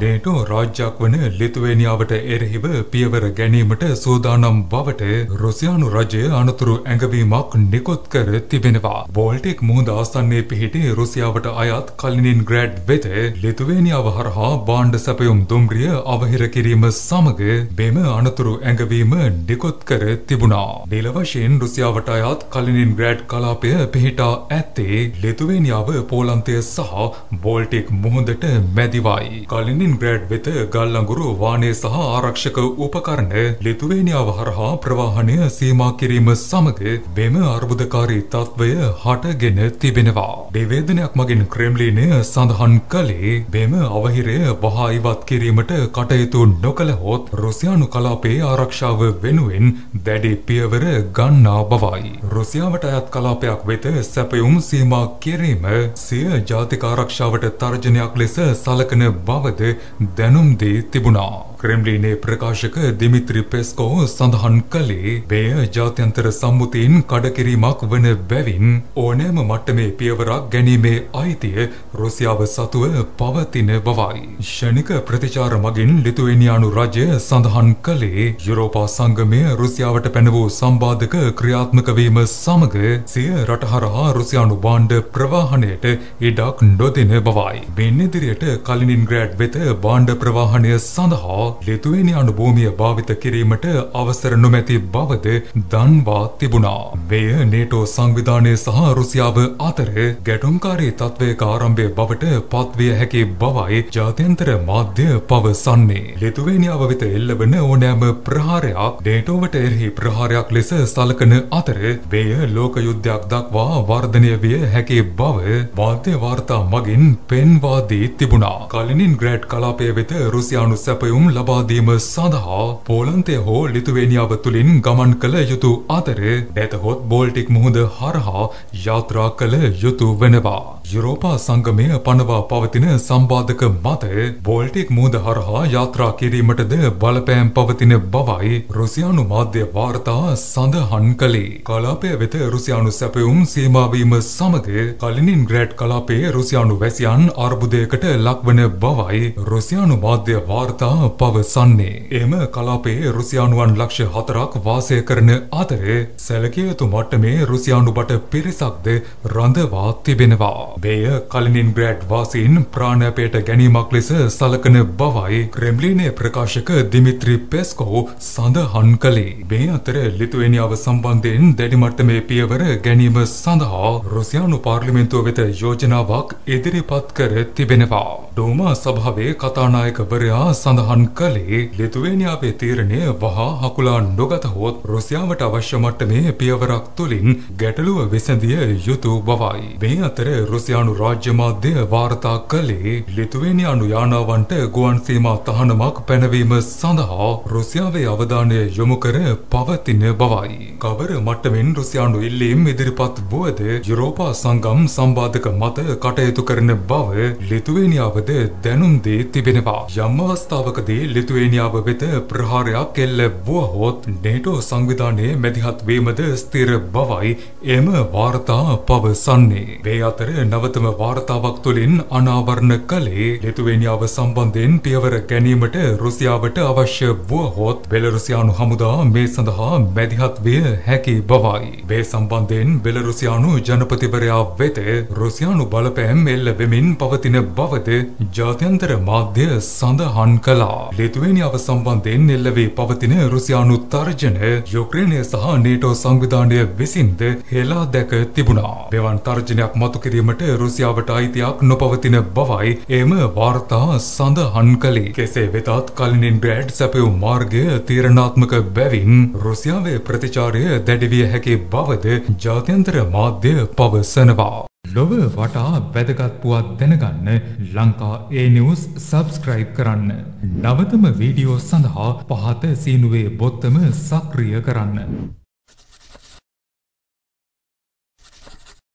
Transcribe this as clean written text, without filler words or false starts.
NATO රාජ්‍යයක් වන ලිතුවේනියාවට එරෙහිව පියවර ගැනීමට සූදානම් බවට රුසියානු රජය අනතුරු ඇඟවීමක් නිකුත් කර තිබෙනවා. බෝල්ටික් මුහුද ආසන්නයේ පිහිටි රුසියාවට අයත් කලිනින්ග්‍රෑඩ් වෙත ලිතුවේනියාව හරහා භාණ්ඩ සැපයුම් දුම්රිය අවහිර කිරීම සමග මෙම අනතුරු ඇඟවීම නිකුත් කර තිබුණා. නිල වශයෙන් රුසියාවට අයත් කලිනින්ග්‍රෑඩ් කලාපය පිහිටා ඇත්තේ ලිතුවේනියාව පෝලන්තය සහ බෝල්ටික් මුහුදට මැදිවයි. කලිනින්ග්‍රෑඩ් වෙත ගල් අඟුරු වාහන සහ ආරක්ෂක උපකරණ ලිතුවේනියාව හරහා ප්‍රවාහනය සීමා කිරීම සමග මෙම අර්බුදකාරී තත්ත්වය හටගෙන තිබෙනවා. නිවේදනයක් මගින් ක්‍රෙම්ලිනය සඳහන් කළේ මෙම අවහිරය වහා ඉවත් කිරීමට කටයුතු නොකළහොත් රුසියානු කලාපයේ ආරක්ෂාව වෙනුවෙන් දැඩි පියවර ගන්නා බවයි. රුසියාවට අයත් කලාපයක් වෙත සැපයුම් සීමා කිරීම සිය ජාතික ආරක්ෂාවට තර්ජනයක් ලෙස සලකන බවද දැනුම් දී තිබුණා. ක්‍රෙම්ලිනයේ ප්‍රකාශක දිමිත්‍රි පෙස්කෝ සඳහන් කළේ මෙය ජාත්‍යන්තර සම්මුතියින් කඩකිරීමක් වන බැවින් ඕනෑම මට්ටමේ පියවරක් ගැනීමේ අයිතිය රුසියාව සතුව පවතින බවයි. ෂණික ප්‍රතිචාර මගින් ලිතුවේනියානු රජය සඳහන් කළේ යුරෝපා සංගමය රුසියාවට පැන වූ සම්බාධක ක්‍රියාත්මක වීම සමග සිය රට හරහා රුසියානු භාණ්ඩ ප්‍රවාහනයට ඉඩක් නොදෙන බවයි. මින් ඉදිරියට කලිනින්ග්‍රෑඩ් වෙත භාණ්ඩ ප්‍රවාහනය සඳහා ලිතුවේනියානු භූමිය භාවිත කිරීමට අවසර නොමැති බවද දන්වා තිබුණා. මෙය නේටෝ සංවිධානය සහ රුසියාව අතර ගැටුම්කාරී තත්ත්වයක ආරම්භය බවට පත්විය හැකි බවයි ජාත්‍යන්තර මාධ්‍ය පවසන්නේ. ලිතුවේනියාව වෙත එල්ලවන ඕනෑම ප්‍රහාරයක් නේටෝවට එරෙහි ප්‍රහාරයක් ලෙස සලකන අතර මෙය ලෝක යුද්ධයක් දක්වා වර්ධනය විය හැකි බව මාධ්‍ය වාර්තා මගින් පෙන්වා දී තිබුණා. කලිනින්ග්‍රෑඩ් කලාපය වෙත රුසියානු සැපයුම් ලබා දීම සඳහා පෝලන්තය හෝ ලිතුවේනියාව තුළින් ගමන් කළ යුතු අතර නැතහොත් බෝල්ටික් මුහුද හරහා යාත්‍රා කළ යුතු වෙනවා. යුරෝපා සංගමය පනවා පවතින සම්බාධක මත බෝල්ටික් මුහුද හරහා යාත්‍රා කිරීමටද බලපෑම් පවතින බවයි රුසියානු මාධ්‍ය වාර්තා සඳහන් කළේ. කලාපය වෙත රුසියානු සැපයුම් සීමා වීම සමග කලිනින්ග්‍රෑඩ් කලාපයේ රුසියානු වැසියන් අර්බුදයකට ලක්වන බවයි රුසියානු මාධ්‍ය වාර්තා පවසන්නේ. එම කලාපයේ රුසියානුවන් ලක්ෂ 4ක් වාසය කරන අතර සැලකිය යුතු මට්ටමේ රුසියානු බට පිරිසක්ද රඳවා තිබෙනවා. මෙය කලිනින්ග්‍රෑඩ් වාසීන් ප්‍රාණාපයට ගැනීමක් ලෙස සලකන බවයි ක්‍රෙම්ලිනයේ ප්‍රකාශක දිමිත්‍රි පෙස්කෝ සඳහන් කළේ. මේ අතර ලිතුවේනියාව සම්බන්ධයෙන් දැඩි මට්ටමේ පියවර ගැනීම සඳහා රුසියානු පාර්ලිමේන්තුව වෙත යෝජනාවක් ඉදිරිපත් කර තිබෙනවා. ඩෝමා සභාවේ කතානායකවරයා සඳහන් කළේ ලිතුවේනියාවේ තීරණය වහා හකුලා නොගතහොත් රුසියාවට අවශ්‍ය මට්ටමේ පියවරක් තුළින් ගැටලුව විසඳිය යුතු බවයි. මේ අතර රුසියානු රාජ්‍ය මාධ්‍ය වාර්තා කළේ ලිතුවේනියානු යානාවන්ට ගුවන් සීමා තහනමක් පැනවීම සඳහා රුසියාවේ අවධානය යොමු කර පවතින බවයි. කවර මට්ටමින් රුසියානු ඉල්ලීම් ඉදිරිපත් වුවද යුරෝපා සංගම් සම්බාධක මත කටයුතු කරන බව ලිතුවේනියාවද දැනුම් දී තිබෙනවා. යම් අවස්ථාවකදී ලිතුවේනියාව වෙත ප්‍රහාරයක් එල්ල වුවහොත් නේටෝ සංවිධානයේ මැදිහත් වීමද ස්ථිර බවයි එම වාර්තා පවසන්නේ. මේ අතර නවතම වාර්තාවක් තුළින් අනාවරණ කළේ ලිතුවේනියාව සම්බන්ධයෙන් පියවර ගැනීමට රුසියාවට අවශ්‍ය වුවහොත් බෙලරුසියානු හමුදා මේ සඳහා මැදිහත් විය හැකි බවයි. මේ සම්බන්ධයෙන් බෙලරුසියානු ජනපතිවරයා වෙත රුසියානු බලපෑම් එල්ල වෙමින් පවතින බවද ජාත්‍යන්තර මාධ්‍ය සඳහන් කළා. ලිතුවේනියාව සම්බන්ධයෙන් එල්ල වී පවතින රුසියානු තර්ජන යුක්‍රේනය සහ නේටෝ සංවිධානය විසින්ද හෙලා දැක තිබුණා. මෙවන් තර්ජනයක් මතු කිරීමට රුසියාවට අයිතියක් නොපවතින බවයි එම වාර්තා සඳහන් කළේ. කෙසේ වෙතත් කලිනින්ග්‍රෑඩ් සැපයුම් මාර්ගය තීරණාත්මක බැවින් රුසියාවේ ප්‍රතිචාරය දැඩි විය හැකි බවද ජාත්‍යන්තර මාධ්‍ය පවසනවා. ලොව වටා වැදගත් පුවත් දැනගන්න ලංකා ඒ නිවුස් සබ්ස්ක්‍රයිබ් කරන්න. නවතම වීඩියෝ සඳහා පහත සීනුවේ බොත්තම සක්‍රිය කරන්න.